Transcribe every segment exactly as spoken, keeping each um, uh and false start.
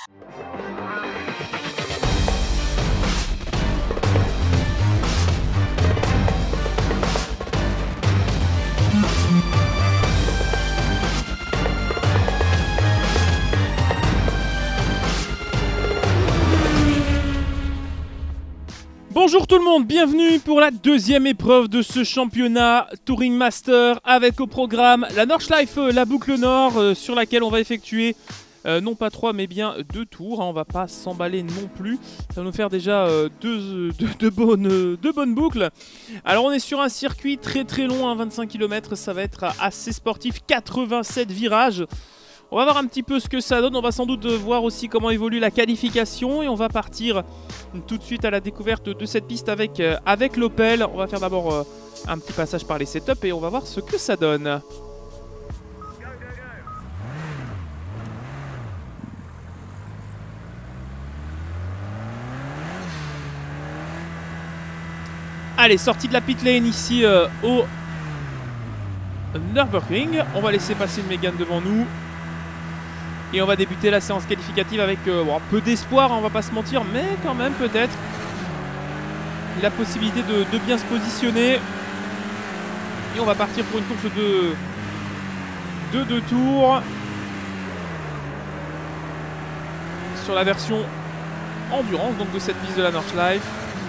Bonjour tout le monde, bienvenue pour la deuxième épreuve de ce championnat Touring Master avec au programme la Nordschleife, la boucle nord euh, sur laquelle on va effectuer euh, non pas trois mais bien deux tours, hein, on va pas s'emballer non plus, ça va nous faire déjà euh, deux, deux, deux, bonnes, euh, deux bonnes boucles. Alors on est sur un circuit très très long, hein, vingt-cinq kilomètres, ça va être assez sportif, quatre-vingt-sept virages. On va voir un petit peu ce que ça donne, on va sans doute voir aussi comment évolue la qualification et on va partir tout de suite à la découverte de cette piste avec, euh, avec l'Opel. On va faire d'abord euh, un petit passage par les setups et on va voir ce que ça donne. Allez, sortie de la pit lane ici euh, au Nürburgring. On va laisser passer une Mégane devant nous. Et on va débuter la séance qualificative avec euh, bon, peu d'espoir, hein, on va pas se mentir, mais quand même peut-être la possibilité de, de bien se positionner. Et on va partir pour une course de deux de tours sur la version endurance donc de cette piste de la Nordschleife.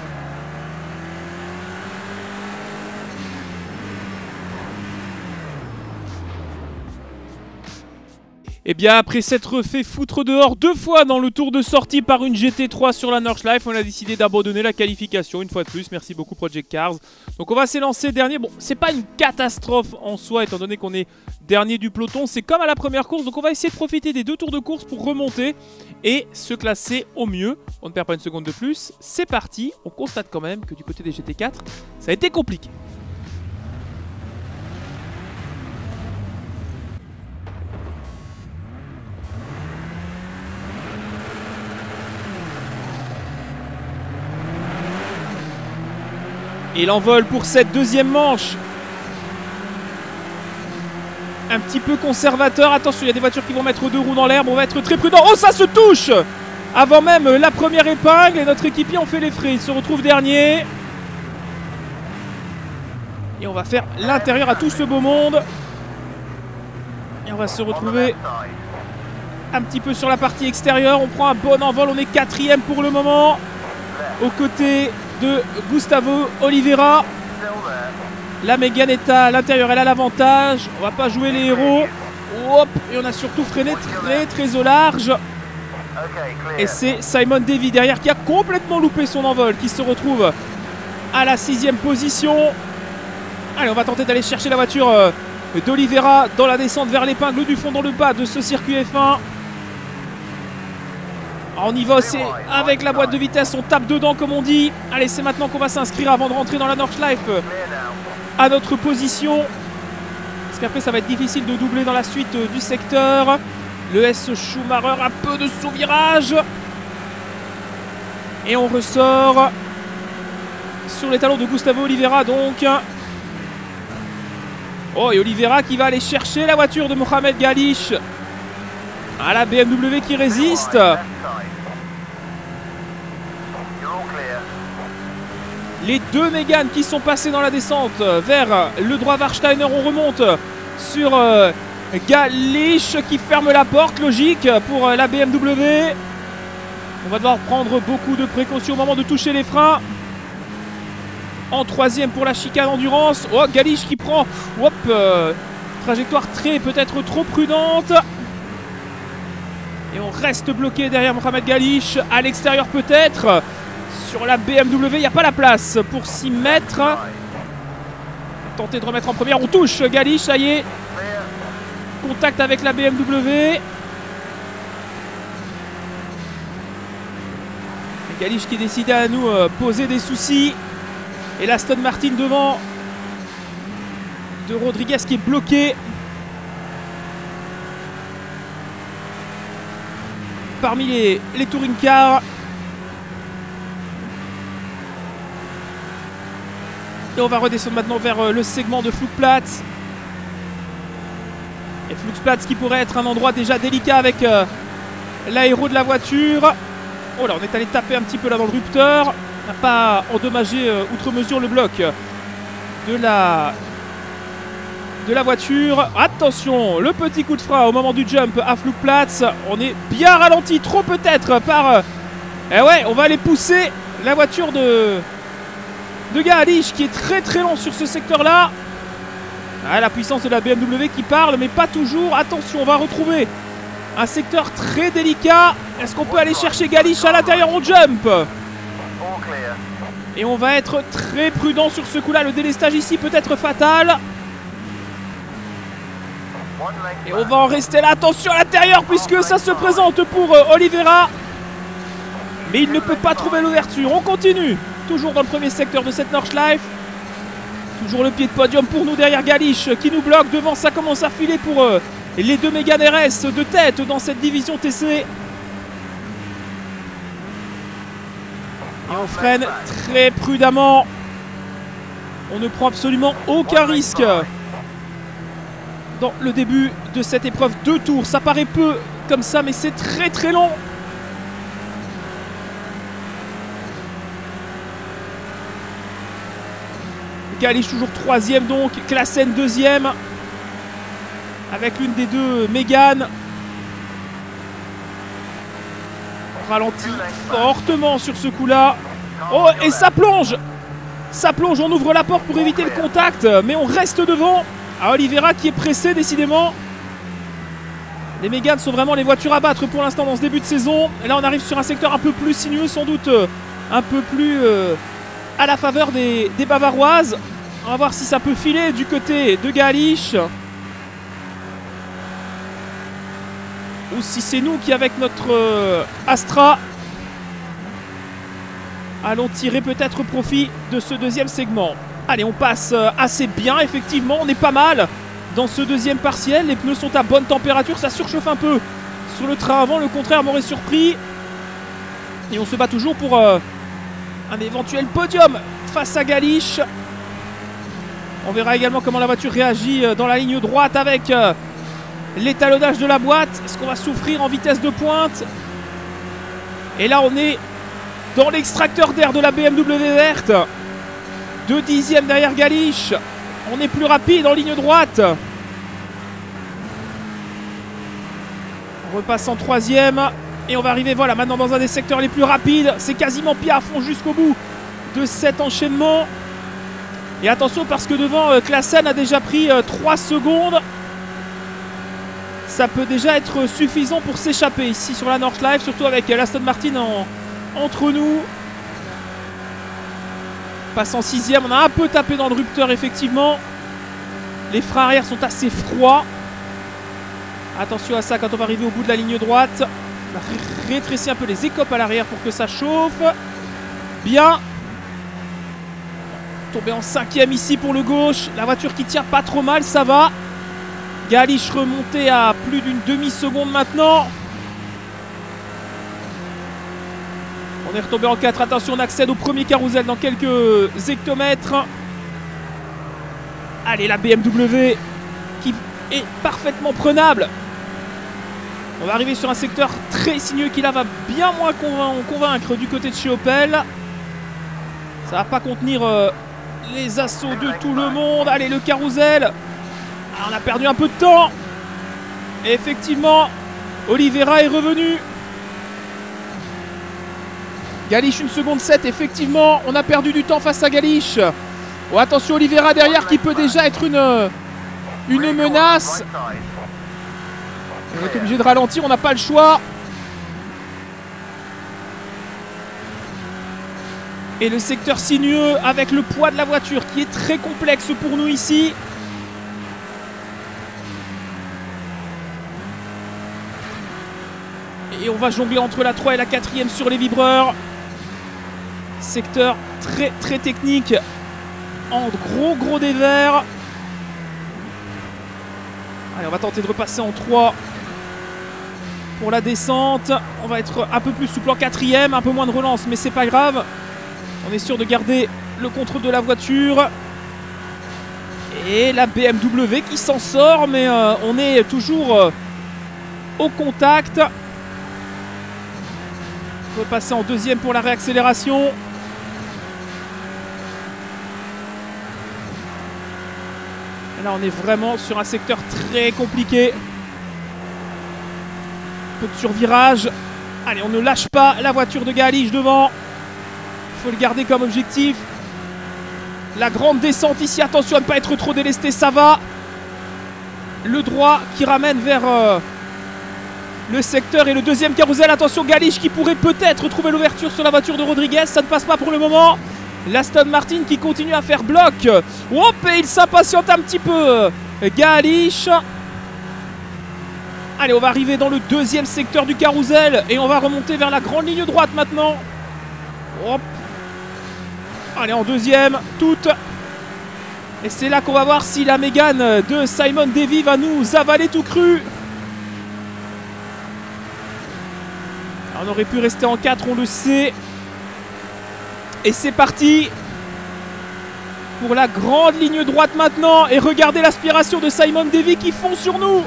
Et bien après s'être fait foutre dehors deux fois dans le tour de sortie par une G T trois sur la Nordschleife, on a décidé d'abandonner la qualification une fois de plus. Merci beaucoup Project Cars. Donc on va s'élancer dernier. Bon, c'est pas une catastrophe en soi étant donné qu'on est dernier du peloton. C'est comme à la première course. Donc on va essayer de profiter des deux tours de course pour remonter et se classer au mieux. On ne perd pas une seconde de plus. C'est parti. On constate quand même que du côté des G T quatre, ça a été compliqué. Et l'envol pour cette deuxième manche. Un petit peu conservateur. Attention, il y a des voitures qui vont mettre deux roues dans l'herbe. On va être très prudent. Oh, ça se touche avant même la première épingle. Et notre équipier en fait les frais. Il se retrouve dernier. Et on va faire l'intérieur à tout ce beau monde. Et on va se retrouver un petit peu sur la partie extérieure. On prend un bon envol. On est quatrième pour le moment. Aux côtés de Gustavo Oliveira. La Mégane est à l'intérieur, elle a l'avantage. On va pas jouer les héros. Hop, et on a surtout freiné très très au large. Et c'est Simon Davy derrière qui a complètement loupé son envol, qui se retrouve à la sixième position. Allez, on va tenter d'aller chercher la voiture d'Oliveira dans la descente vers l'épingle du fond dans le bas de ce circuit F un. On y va aussi avec la boîte de vitesse, on tape dedans comme on dit. Allez, c'est maintenant qu'on va s'inscrire avant de rentrer dans la Nordschleife à notre position. Parce qu'après ça va être difficile de doubler dans la suite du secteur. Le S Schumacher, un peu de sous-virage. Et on ressort sur les talons de Gustavo Oliveira donc. Oh, et Oliveira qui va aller chercher la voiture de Mohamed Galish. À la B M W qui résiste. Les deux Mégane qui sont passés dans la descente vers le droit Warsteiner. On remonte sur euh, Galish qui ferme la porte, logique pour la B M W. On va devoir prendre beaucoup de précautions au moment de toucher les freins. En troisième pour la chicane endurance. Oh, Galish qui prend hop, euh, trajectoire très peut-être trop prudente. Et on reste bloqué derrière Mohamed Galish. À l'extérieur peut-être. Sur la B M W, il n'y a pas la place pour s'y mettre. Tenter de remettre en première. On touche Galish, ça y est. Contact avec la B M W. Galish qui décide à nous euh, poser des soucis. Et l'Aston Martin devant de Rodriguez qui est bloqué. Parmi les, les touring cars. Et on va redescendre maintenant vers le segment de Flugplatz. Et Flugplatz qui pourrait être un endroit déjà délicat avec euh, l'aéro de la voiture. Oh là, on est allé taper un petit peu là dans le rupteur. On n'a pas endommagé euh, outre mesure le bloc de la, de la voiture. Attention, le petit coup de frein au moment du jump à Flugplatz. On est bien ralenti, trop peut-être par... Euh, eh ouais, on va aller pousser la voiture de, de Galich qui est très très lent sur ce secteur-là. Ah, la puissance de la B M W qui parle, mais pas toujours. Attention, on va retrouver un secteur très délicat. Est-ce qu'on peut aller chercher Galich à l'intérieur? On jump. Et on va être très prudent sur ce coup-là. Le délestage ici peut être fatal. Et on va en rester là. Attention à l'intérieur puisque ça se présente pour euh, Oliveira. Mais il ne peut pas trouver l'ouverture. On continue. Toujours dans le premier secteur de cette Nordschleife. Toujours le pied de podium pour nous derrière Galich qui nous bloque. Devant, ça commence à filer pour euh, les deux Mégane R S de tête dans cette division T C. Et on freine très prudemment. On ne prend absolument aucun risque dans le début de cette épreuve. Deux tours, ça paraît peu comme ça, mais c'est très très long. Galich toujours troisième donc, Classen deuxième. Avec l'une des deux Mégane. On ralentit fortement sur ce coup-là. Oh, et ça plonge. Ça plonge, on ouvre la porte pour éviter le contact, mais on reste devant. À Oliveira qui est pressé décidément. Les Mégane sont vraiment les voitures à battre pour l'instant dans ce début de saison. Et là on arrive sur un secteur un peu plus sinueux, sans doute euh, un peu plus euh, à la faveur des, des Bavaroises. On va voir si ça peut filer du côté de Galich. Ou si c'est nous qui, avec notre euh, Astra, allons tirer peut-être profit de ce deuxième segment. Allez, on passe euh, assez bien, effectivement, on est pas mal dans ce deuxième partiel. Les pneus sont à bonne température, ça surchauffe un peu sur le train avant, le contraire m'aurait surpris. Et on se bat toujours pour euh, un éventuel podium face à Galich. On verra également comment la voiture réagit dans la ligne droite avec euh, l'étalonnage de la boîte. Est-ce qu'on va souffrir en vitesse de pointe? Et là on est dans l'extracteur d'air de la B M W verte. Deux dixièmes derrière Galich. On est plus rapide en ligne droite. On repasse en troisième. Et on va arriver voilà, maintenant dans un des secteurs les plus rapides. C'est quasiment pied à fond jusqu'au bout de cet enchaînement. Et attention parce que devant euh, Classen a déjà pris euh, trois secondes. Ça peut déjà être suffisant pour s'échapper ici sur la Nordschleife, surtout avec l'Aston Martin en, entre nous. Passe en sixième, on a un peu tapé dans le rupteur effectivement. Les freins arrière sont assez froids. Attention à ça quand on va arriver au bout de la ligne droite. On va rétrécir un peu les écopes à l'arrière pour que ça chauffe. Bien. Tombé en cinquième ici pour le gauche. La voiture qui tient pas trop mal, ça va. Galich remonté à plus d'une demi-seconde maintenant. On est retombé en quatre. Attention, on accède au premier carrousel dans quelques hectomètres. Allez, la B M W qui est parfaitement prenable. On va arriver sur un secteur très sinueux qui là va bien moins convaincre du côté de chez Opel. Ça va pas contenir euh, les assauts de tout le monde. Allez, le carrousel. Ah, on a perdu un peu de temps. Et effectivement, Oliveira est revenu. Galich une seconde sept, effectivement. On a perdu du temps face à Galich. Oh, attention, Oliveira derrière qui peut déjà être une, une menace. On est obligé de ralentir, on n'a pas le choix. Et le secteur sinueux avec le poids de la voiture qui est très complexe pour nous ici. Et on va jongler entre la trois et la quatrième sur les vibreurs. Secteur très très technique. En gros gros dévers. Allez, on va tenter de repasser en trois pour la descente. On va être un peu plus souple en quatrième. Un peu moins de relance, mais c'est pas grave. On est sûr de garder le contrôle de la voiture. Et la B M W qui s'en sort, mais euh, on est toujours euh, au contact. Repasser en deuxième pour la réaccélération. Et là, on est vraiment sur un secteur très compliqué. Peu de survirage. Allez, on ne lâche pas la voiture de Galich devant. Il faut le garder comme objectif. La grande descente ici, attention à ne pas être trop délesté, ça va. Le droit qui ramène vers euh, le secteur et le deuxième carrousel. Attention, Galich qui pourrait peut-être trouver l'ouverture sur la voiture de Rodriguez. Ça ne passe pas pour le moment. L'Aston Martin qui continue à faire bloc. Hop, et il s'impatiente un petit peu. Galich. Allez, on va arriver dans le deuxième secteur du carrousel. Et on va remonter vers la grande ligne droite maintenant. Hop. Allez, en deuxième, toute. Et c'est là qu'on va voir si la Mégane de Simon Davey va nous avaler tout cru. Alors, on aurait pu rester en quatre, on le sait. Et c'est parti pour la grande ligne droite maintenant. Et regardez l'aspiration de Simon Davey qui fond sur nous.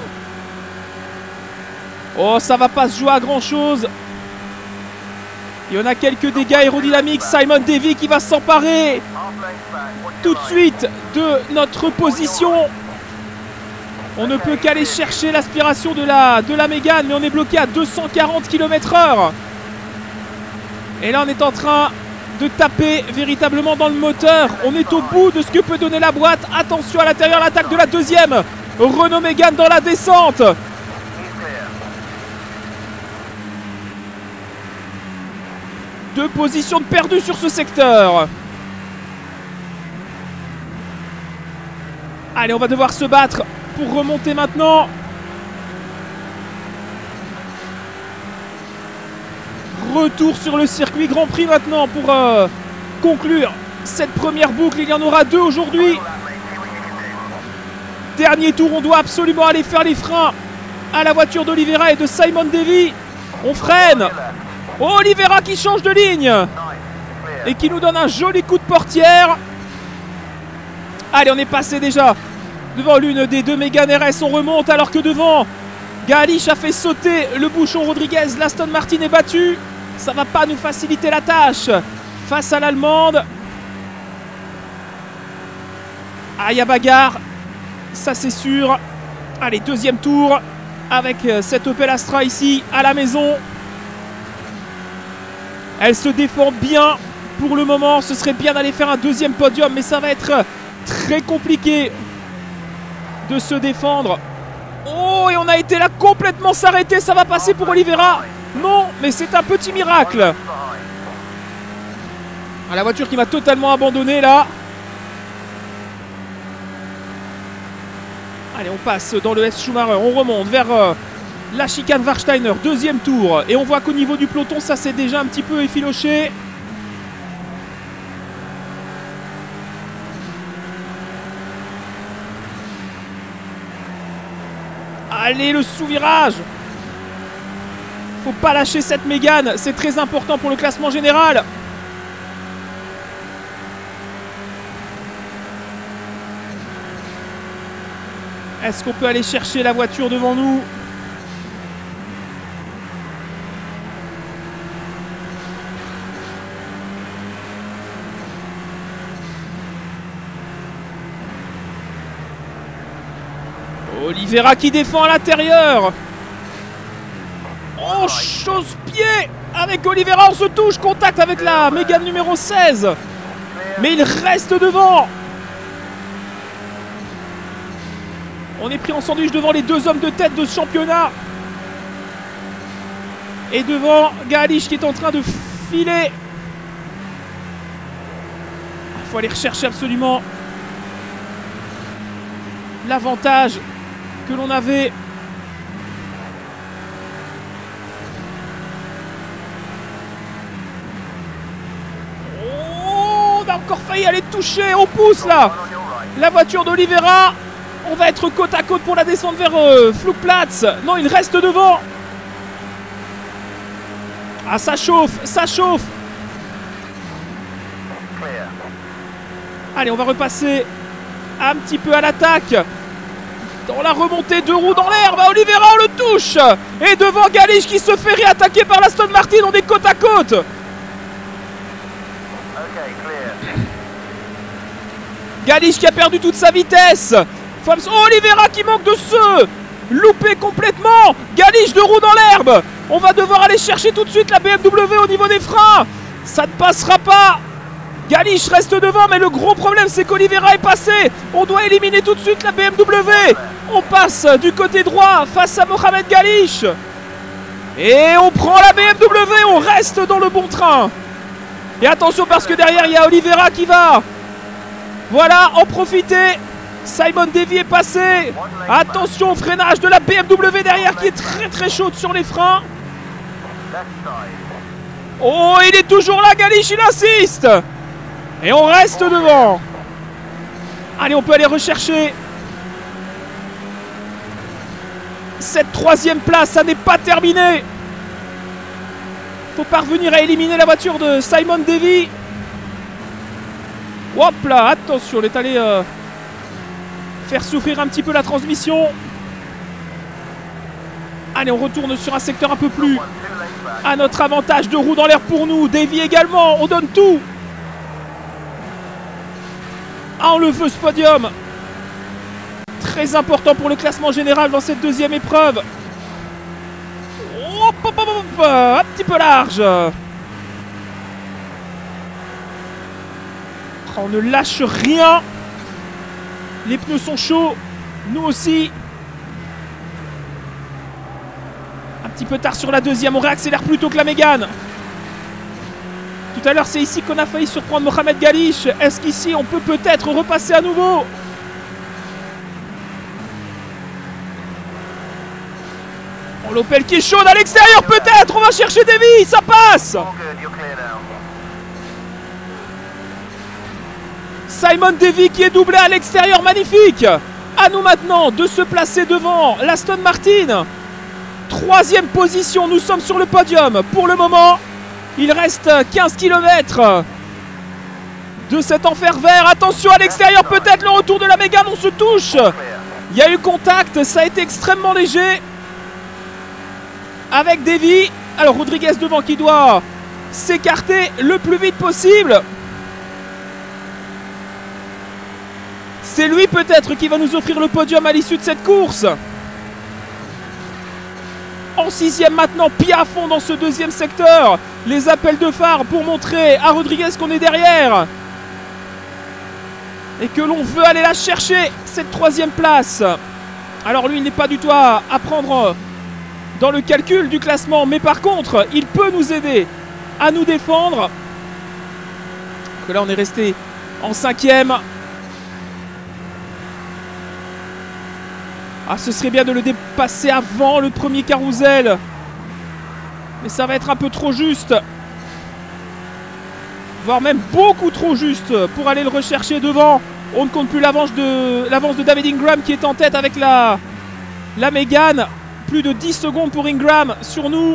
Oh, ça va pas se jouer à grand chose. Il y en a quelques dégâts aérodynamiques. Simon Davey qui va s'emparer tout de suite de notre position. On ne peut qu'aller chercher l'aspiration de la, de la Mégane, mais on est bloqué à deux cent quarante kilomètres heure. Et là, on est en train de taper véritablement dans le moteur. On est au bout de ce que peut donner la boîte. Attention à l'intérieur, l'attaque de la deuxième Renault Mégane dans la descente. Deux positions de perdu sur ce secteur. Allez, on va devoir se battre pour remonter maintenant. Retour sur le circuit Grand Prix maintenant pour euh, conclure cette première boucle. Il y en aura deux aujourd'hui. Dernier tour, on doit absolument aller faire les freins à la voiture d'Oliveira et de Simon Davey. On freine. Oh, Oliveira qui change de ligne et qui nous donne un joli coup de portière. Allez, on est passé déjà devant l'une des deux Mégane R S. On remonte alors que devant, Galich a fait sauter le bouchon Rodriguez. L'Aston Martin est battu. Ça va pas nous faciliter la tâche face à l'Allemande. Ah, il y a bagarre. Ça, c'est sûr. Allez, deuxième tour avec cette Opel Astra ici à la maison. Elle se défend bien pour le moment. Ce serait bien d'aller faire un deuxième podium, mais ça va être très compliqué de se défendre. Oh, et on a été là complètement s'arrêter. Ça va passer pour Oliveira. Non, mais c'est un petit miracle. Ah, la voiture qui m'a totalement abandonné là. Allez, on passe dans le S Schumacher. On remonte vers euh, la chicane Warsteiner. Deuxième tour. Et on voit qu'au niveau du peloton, ça s'est déjà un petit peu effiloché. Allez, le sous-virage. Faut pas lâcher cette Mégane. C'est très important pour le classement général. Est-ce qu'on peut aller chercher la voiture devant nous? Oliveira qui défend à l'intérieur. Oh, chausse-pied avec Oliveira, on se touche. Contact avec la Mégane numéro seize. Mais il reste devant. On est pris en sandwich devant les deux hommes de tête de ce championnat. Et devant Galich qui est en train de filer. Il faut aller rechercher absolument l'avantage que l'on avait. Oh, on a encore failli aller toucher. On pousse là la voiture d'Oliveira. On va être côte à côte pour la descente vers euh, Flugplatz. Non, il reste devant. Ah, ça chauffe, ça chauffe. Allez, on va repasser un petit peu à l'attaque. Dans la remontée, deux roues dans l'herbe, Oliveira on le touche. Et devant Galish qui se fait réattaquer par l'Aston Martin, on est côte à côte. Galish qui a perdu toute sa vitesse. Oh, Oliveira qui manque de se louper complètement. Galish deux roues dans l'herbe. On va devoir aller chercher tout de suite la B M W au niveau des freins. Ça ne passera pas. Galish reste devant, mais le gros problème c'est qu'Oliveira est passé. On doit éliminer tout de suite la B M W. On passe du côté droit face à Mohamed Galish. Et on prend la B M W, on reste dans le bon train. Et attention parce que derrière il y a Oliveira qui va. Voilà, en profiter. Simon Davey est passé. Attention au freinage de la B M W derrière qui est très très chaude sur les freins. Oh, il est toujours là, Galish, il insiste. Et on reste devant. Allez, on peut aller rechercher cette troisième place, ça n'est pas terminé. Faut parvenir à éliminer la voiture de Simon Davey. Hop là, attention, on est allé euh, faire souffrir un petit peu la transmission. Allez, on retourne sur un secteur un peu plus à notre avantage. Deux roues dans l'air pour nous, Davey également, on donne tout. Ah, on le veut ce podium. Très important pour le classement général dans cette deuxième épreuve. Hop, hop, hop, hop, un petit peu large. On ne lâche rien. Les pneus sont chauds. Nous aussi. Un petit peu tard sur la deuxième. On réaccélère plus tôt que la Mégane. Tout à l'heure, c'est ici qu'on a failli surprendre Mohamed Galish. Est-ce qu'ici, on peut peut-être repasser à nouveau? Oh, l'Opel qui est chaude à l'extérieur, peut-être. On va chercher Davey, ça passe. Simon Davey qui est doublé à l'extérieur, magnifique. À nous maintenant de se placer devant l'Aston Martin. Troisième position, nous sommes sur le podium. Pour le moment, il reste quinze kilomètres de cet enfer vert. Attention à l'extérieur, peut-être le retour de la Mégane, on se touche. Il y a eu contact, ça a été extrêmement léger. Avec Davey. Alors Rodriguez devant qui doit s'écarter le plus vite possible. C'est lui peut-être qui va nous offrir le podium à l'issue de cette course. En sixième maintenant, pied à fond dans ce deuxième secteur. Les appels de phare pour montrer à Rodriguez qu'on est derrière. Et que l'on veut aller la chercher, cette troisième place. Alors lui, il n'est pas du tout à, à prendre dans le calcul du classement. Mais par contre, il peut nous aider à nous défendre. Parce que là, on est resté en cinquième. Ah, ce serait bien de le dépasser avant le premier carrousel. Mais ça va être un peu trop juste. Voire même beaucoup trop juste pour aller le rechercher devant. On ne compte plus l'avance de, l'avance de David Ingram qui est en tête avec la, la Mégane. Plus de dix secondes pour Ingram sur nous.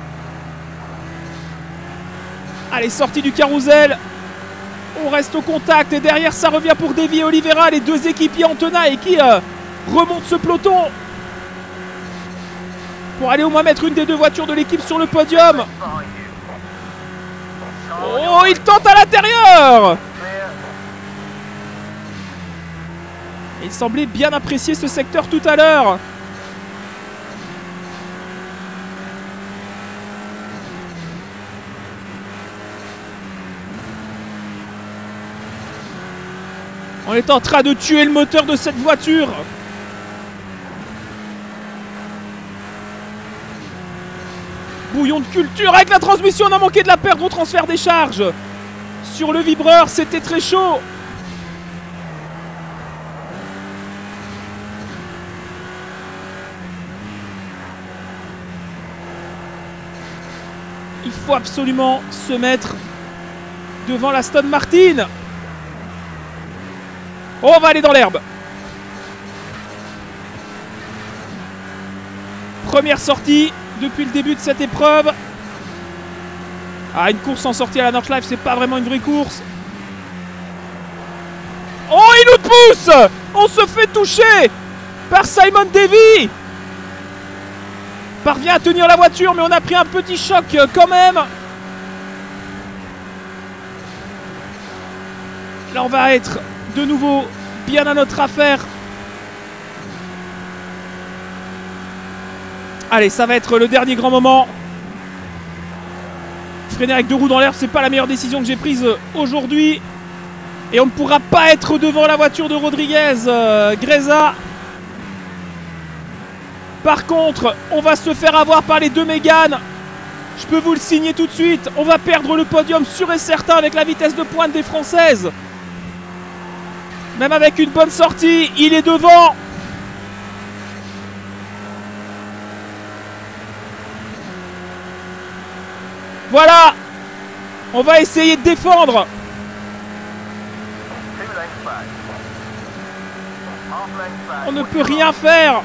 Allez, sortie du carrousel. On reste au contact et derrière ça revient pour Davey et Oliveira, les deux équipiers en tenaille qui... Euh, remonte ce peloton pour aller au moins mettre une des deux voitures de l'équipe sur le podium. Oh, il tente à l'intérieur. Il semblait bien apprécier ce secteur tout à l'heure. On est en train de tuer le moteur de cette voiture. Bouillon de culture avec la transmission, on a manqué de la perdre au transfert des charges. Sur le vibreur, c'était très chaud. Il faut absolument se mettre devant l'Aston Martin. Oh, on va aller dans l'herbe. Première sortie depuis le début de cette épreuve. Ah, une course en sortie à la Nordschleife, c'est pas vraiment une vraie course. Oh, il nous pousse. On se fait toucher par Simon Davy. Parvient à tenir la voiture, mais on a pris un petit choc quand même. Là, on va être de nouveau bien à notre affaire. Allez, ça va être le dernier grand moment. Freiner avec deux roues dans l'herbe, c'est pas la meilleure décision que j'ai prise aujourd'hui. Et on ne pourra pas être devant la voiture de Rodriguez, euh, Greza. Par contre, on va se faire avoir par les deux Mégane. Je peux vous le signer tout de suite. On va perdre le podium sûr et certain avec la vitesse de pointe des Françaises. Même avec une bonne sortie, il est devant. Voilà. On va essayer de défendre. On ne peut rien faire.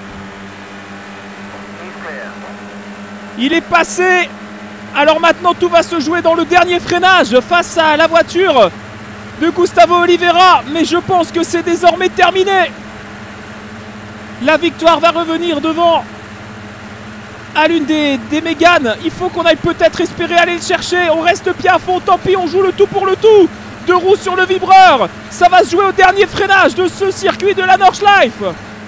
Il est passé. Alors maintenant tout va se jouer dans le dernier freinage face à la voiture de Gustavo Oliveira. Mais je pense que c'est désormais terminé. La victoire va revenir devant à l'une des, des Mégane. Il faut qu'on aille peut-être espérer aller le chercher. On reste pied à fond, tant pis, on joue le tout pour le tout. Deux roues sur le vibreur. Ça va se jouer au dernier freinage de ce circuit de la Nordschleife.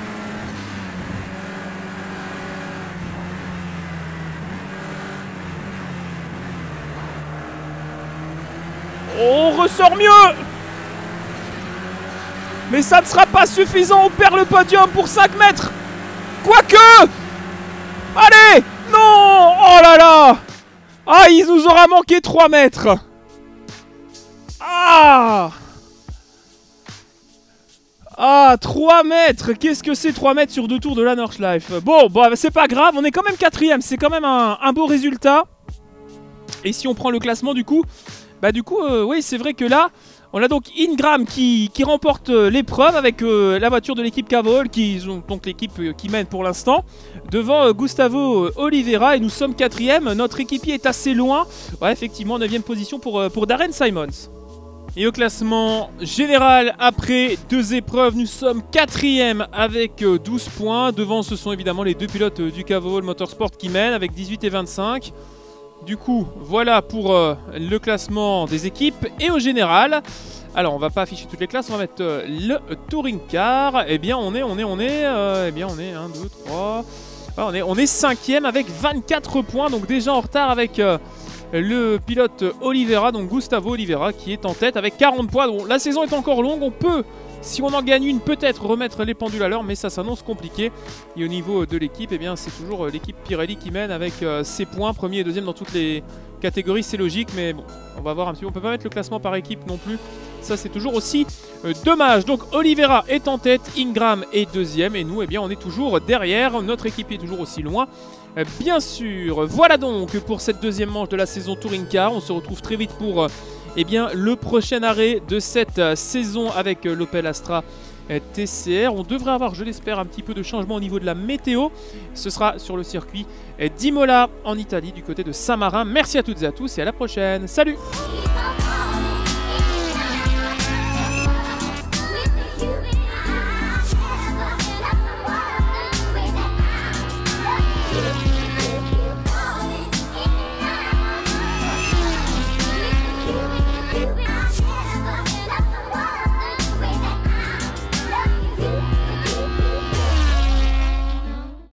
On ressort mieux. Mais ça ne sera pas suffisant. On perd le podium pour cinq mètres. Quoique. Allez. Non. Oh là là. Ah, il nous aura manqué trois mètres. Ah. Ah, trois mètres. Qu'est-ce que c'est trois mètres sur deux tours de la Nordschleife? Bon, bon c'est pas grave. On est quand même quatrième. C'est quand même un, un beau résultat. Et si on prend le classement du coup... Bah du coup, euh, oui, c'est vrai que là, on a donc Ingram qui, qui remporte euh, l'épreuve avec euh, la voiture de l'équipe Cavol, qui donc l'équipe euh, qui mène pour l'instant, devant euh, Gustavo euh, Oliveira, et nous sommes quatrième. Notre équipier est assez loin. Ouais, effectivement, neuvième position pour, euh, pour Darren Simons. Et au classement général, après deux épreuves, nous sommes quatrième avec euh, douze points. Devant, ce sont évidemment les deux pilotes euh, du Cavol Motorsport qui mènent avec dix-huit et vingt-cinq. Du coup, voilà pour euh, le classement des équipes. Et au général, alors on va pas afficher toutes les classes, on va mettre euh, le Touring Car. Eh bien on est, on est, on est, euh, eh bien on est un, deux, trois... Ah, on est, on est cinquième avec vingt-quatre points, donc déjà en retard avec euh, le pilote Oliveira, donc Gustavo Oliveira qui est en tête avec quarante points. Bon, la saison est encore longue, on peut... Si on en gagne une, peut-être remettre les pendules à l'heure, mais ça s'annonce compliqué. Et au niveau de l'équipe, eh bien, c'est toujours l'équipe Pirelli qui mène avec euh, ses points, premier et deuxième dans toutes les catégories, c'est logique, mais bon, on va voir un petit peu. On peut pas mettre le classement par équipe non plus. Ça, c'est toujours aussi euh, dommage. Donc, Oliveira est en tête, Ingram est deuxième, et nous, eh bien, on est toujours derrière. Notre équipe est toujours aussi loin. Euh, bien sûr, voilà donc pour cette deuxième manche de la saison Touring Car. On se retrouve très vite pour... Euh, Eh bien, le prochain arrêt de cette euh, saison avec euh, l'Opel Astra euh, T C R. On devrait avoir, je l'espère, un petit peu de changement au niveau de la météo. Ce sera sur le circuit euh, d'Imola en Italie, du côté de Saint-Marin. Merci à toutes et à tous et à la prochaine. Salut!